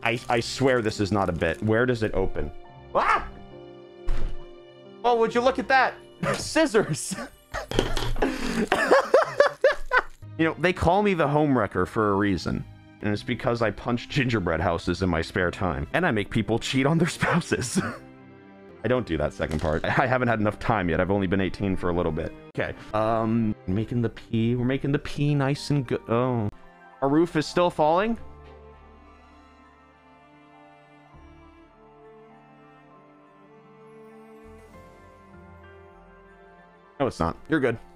I swear this is not a bit. Where does it open? Ah! Oh, would you look at that? Scissors. You know, they call me the homewrecker for a reason. And it's because I punch gingerbread houses in my spare time. And I make people cheat on their spouses. I don't do that second part. I haven't had enough time yet. I've only been 18 for a little bit. Okay. Making the pea. We're making the pea nice and good. Oh. Our roof is still falling? No, it's not. You're good.